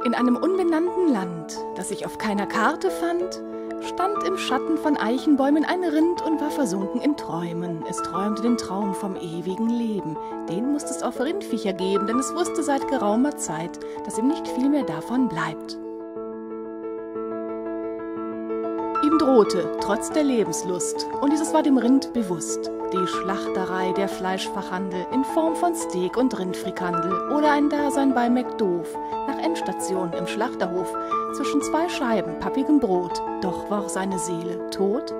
In einem unbenannten Land, das sich auf keiner Karte fand, stand im Schatten von Eichenbäumen ein Rind und war versunken in Träumen. Es träumte den Traum vom ewigen Leben. Den musste es auch für Rindviecher geben, denn es wusste seit geraumer Zeit, dass ihm nicht viel mehr davon bleibt. Ihm drohte, trotz der Lebenslust, und dieses war dem Rind bewusst, die Schlachterei, der Fleischfachhandel in Form von Steak und Rindfrikandel oder ein Dasein bei McDoof, nach Endstation im Schlachterhof, zwischen zwei Scheiben pappigem Brot, doch war auch seine Seele tot.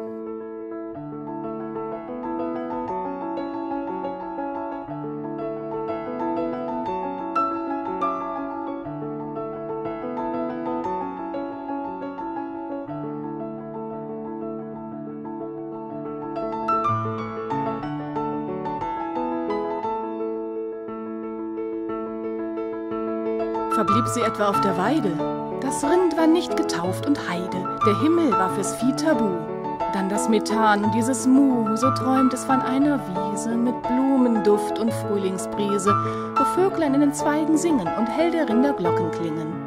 Verblieb sie etwa auf der Weide? Das Rind war nicht getauft und Heide, der Himmel war fürs Vieh tabu. Dann das Methan und dieses Mu, so träumt es von einer Wiese mit Blumenduft und Frühlingsbrise, wo Vöglein in den Zweigen singen und hell der Rinder Glocken klingen.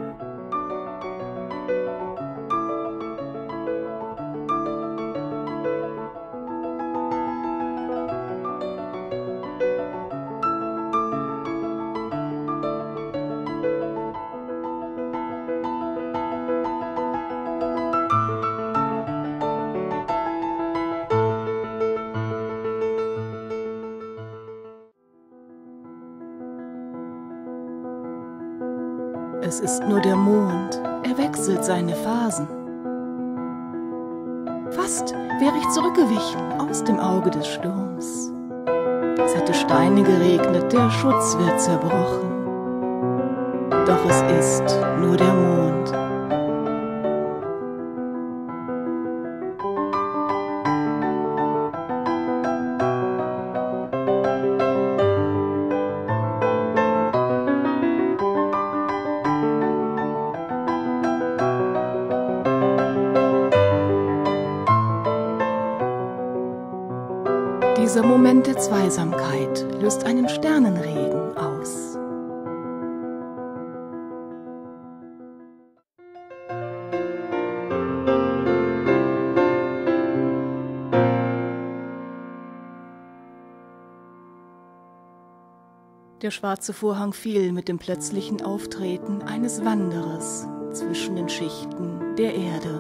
Es ist nur der Mond, er wechselt seine Phasen. Fast wäre ich zurückgewichen aus dem Auge des Sturms. Es hätte Steine geregnet, der Schutz wird zerbrochen. Doch es ist nur der Mond. Dieser Moment der Zweisamkeit löst einen Sternenregen aus. Der schwarze Vorhang fiel mit dem plötzlichen Auftreten eines Wanderers zwischen den Schichten der Erde.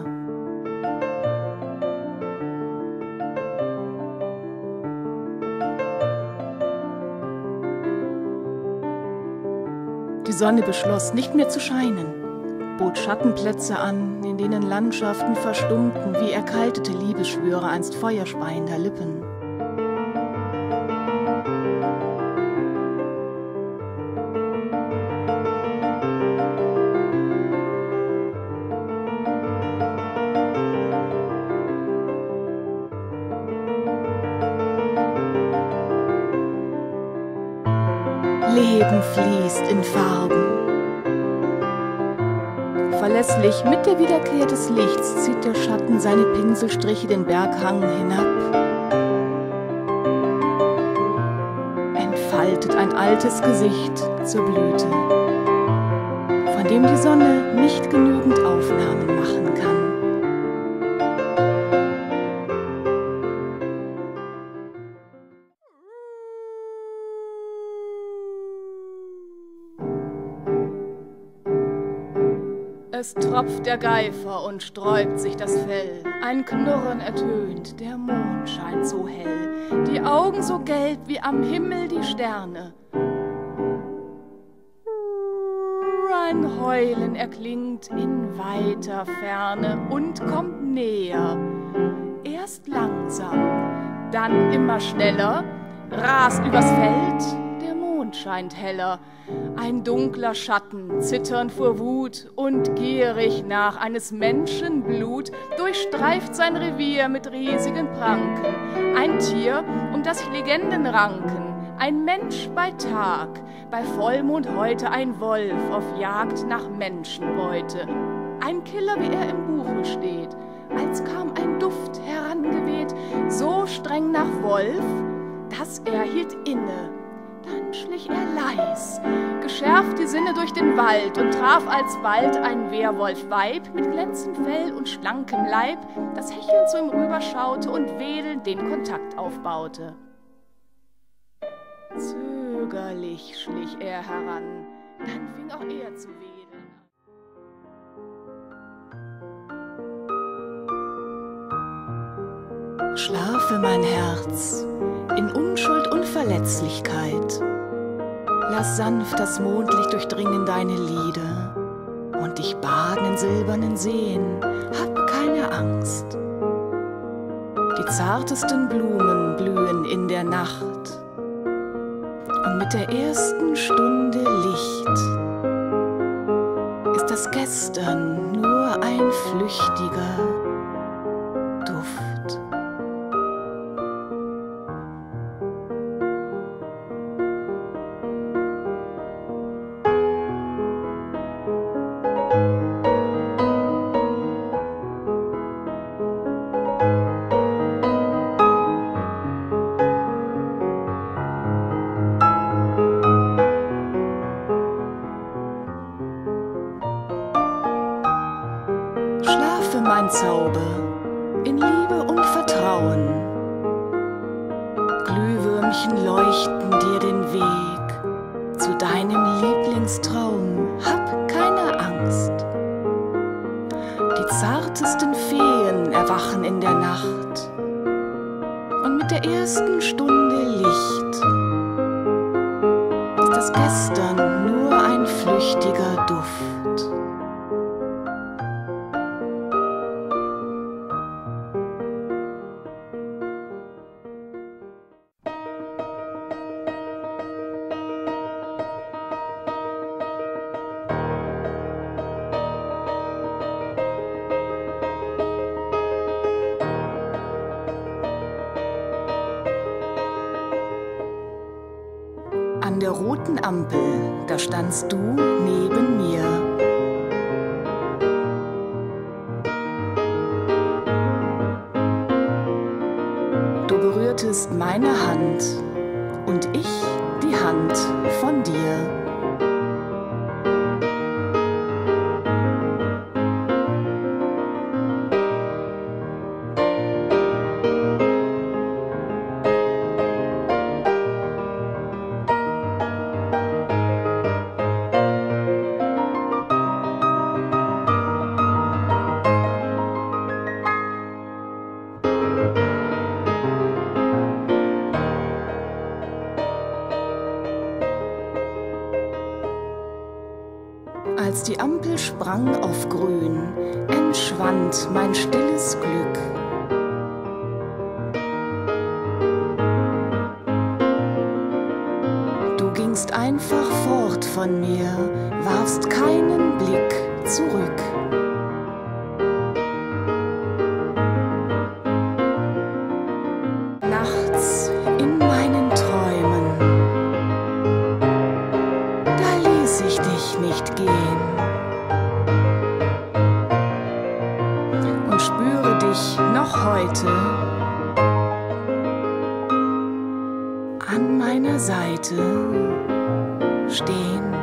Die Sonne beschloss, nicht mehr zu scheinen, bot Schattenplätze an, in denen Landschaften verstummten wie erkaltete Liebesschwüre einst feuerspeiender Lippen. Leben fließt in Farben. Verlässlich mit der Wiederkehr des Lichts zieht der Schatten seine Pinselstriche den Berghang hinab. Entfaltet ein altes Gesicht zur Blüte, von dem die Sonne nicht genügend Aufnahmen machen kann. Es tropft der Geifer und sträubt sich das Fell, ein Knurren ertönt, der Mond scheint so hell, die Augen so gelb wie am Himmel die Sterne. Ein Heulen erklingt in weiter Ferne und kommt näher, erst langsam, dann immer schneller, rast übers Feld, der Mond scheint heller. Ein dunkler Schatten, zitternd vor Wut und gierig nach eines Menschen Blut, durchstreift sein Revier mit riesigen Pranken. Ein Tier, um das sich Legenden ranken, ein Mensch bei Tag, bei Vollmond heute ein Wolf auf Jagd nach Menschenbeute. Ein Killer, wie er im Buche steht, als kam ein Duft herangeweht, so streng nach Wolf, dass er hielt inne. Dann schlich er leis, geschärft die Sinne durch den Wald und traf alsbald ein Wehrwolf-Weib mit glänzendem Fell und schlankem Leib, das hechelnd zu ihm rüberschaute und wedelnd den Kontakt aufbaute. Zögerlich schlich er heran, dann fing auch er zu wedeln. Schlafe, mein Herz, in Unschuld und Verletzlichkeit. Lass sanft das Mondlicht durchdringen deine Lider und dich baden in silbernen Seen. Hab keine Angst. Die zartesten Blumen blühen in der Nacht und mit der ersten Stunde Licht ist das Gestern nur ein flüchtiger Duft. Schlafe, mein Zauber, in Liebe und Vertrauen. Glühwürmchen leuchten dir den Weg zu deinem Lieblingstraum. Hab keine Angst. Die zartesten Feen erwachen in der Nacht und mit der ersten Stunde Licht ist das Gestern nur ein flüchtiger Duft. An der roten Ampel, da standst du neben mir. Du berührtest meine Hand und ich die Hand von dir. Als die Ampel sprang auf grün, entschwand mein stilles Glück. Du gingst einfach fort von mir, warfst keinen Blick zurück. Nachts in meinen Träumen, da ließ ich dich nicht gehen und spüre dich noch heute an meiner Seite stehen.